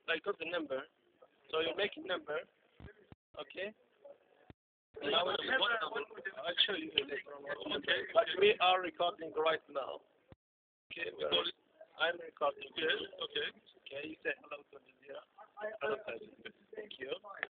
I got the number. So you make a number, okay? And I'll show you later on. Okay. But we are recording right now. Okay. I'm recording. Yes. Okay. Okay. You say hello to the Jazeera. Hello, Thank you.